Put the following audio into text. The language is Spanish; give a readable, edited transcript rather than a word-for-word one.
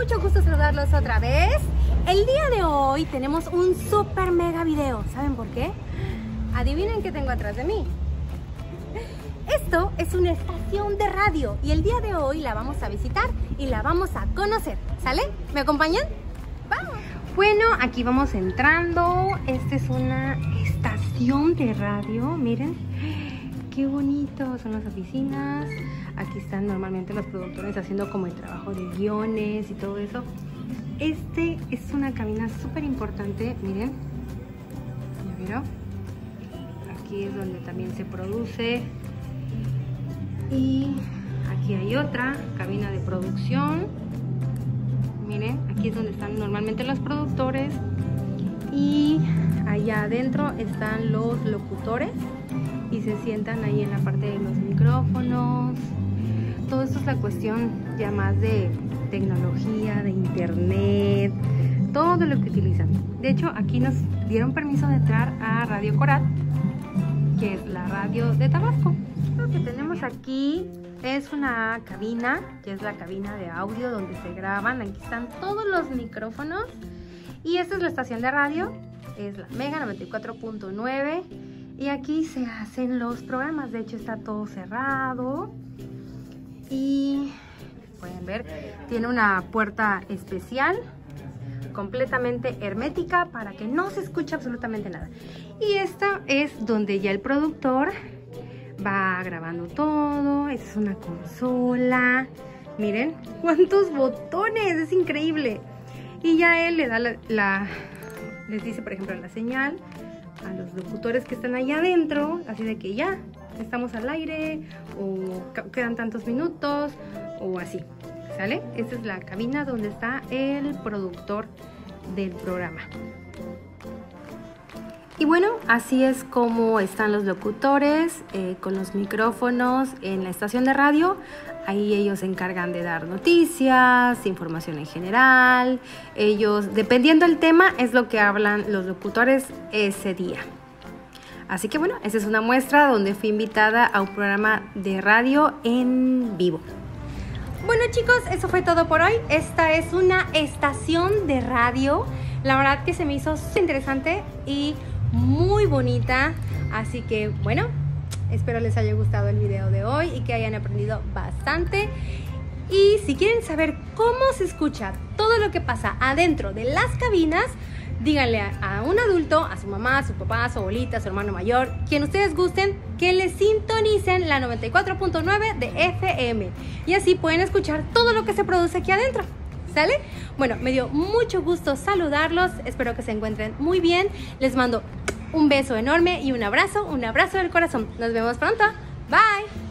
mucho gusto saludarlos otra vez. El día de hoy tenemos un super mega video. ¿Saben por qué? Adivinen qué tengo atrás de mí. Esto es una estación de radio y el día de hoy la vamos a visitar y la vamos a conocer. ¿Sale? ¿Me acompañan? ¡Vamos! Bueno, aquí vamos entrando. Esta es una estación de radio. Miren, qué bonito. Son las oficinas. Aquí están normalmente los productores haciendo como el trabajo de guiones y todo eso. Este es una cabina súper importante. Miren, ¿ya vieron? Aquí es donde también se produce. Y aquí hay otra cabina de producción. Miren, aquí es donde están normalmente los productores. Y allá adentro están los locutores y se sientan ahí en la parte de los micrófonos. Todo esto es la cuestión ya más de tecnología, de internet, todo lo que utilizan. De hecho, aquí nos dieron permiso de entrar a Radio Corat, que es la radio de Tabasco. Lo que tenemos aquí es una cabina, que es la cabina de audio donde se graban. Aquí están todos los micrófonos. Y esta es la estación de radio, es la Mega 94.9. Y aquí se hacen los programas. De hecho, está todo cerrado. Y pueden ver, tiene una puerta especial, completamente hermética, para que no se escuche absolutamente nada. Y esta es donde ya el productor va grabando todo. Esta es una consola. Miren cuántos botones, es increíble. Y ya él le da les dice, por ejemplo, la señal a los locutores que están allá adentro, así de que ya estamos al aire, o quedan tantos minutos, o así, ¿sale? Esta es la cabina donde está el productor del programa. Y bueno, así es como están los locutores con los micrófonos en la estación de radio. Ahí ellos se encargan de dar noticias, información en general. Ellos, dependiendo del tema, es lo que hablan los locutores ese día. Así que bueno, esa es una muestra donde fui invitada a un programa de radio en vivo. Bueno chicos, eso fue todo por hoy. Esta es una estación de radio. La verdad que se me hizo súper interesante y muy bonita. Así que bueno, espero les haya gustado el video de hoy y que hayan aprendido bastante. Y si quieren saber cómo se escucha todo lo que pasa adentro de las cabinas, díganle a un adulto, a su mamá, a su papá, a su abuelita, a su hermano mayor, quien ustedes gusten, que les sintonicen la 94.9 de FM. Y así pueden escuchar todo lo que se produce aquí adentro. ¿Sale? Bueno, me dio mucho gusto saludarlos. Espero que se encuentren muy bien. Les mando un beso enorme y un abrazo del corazón. Nos vemos pronto. Bye.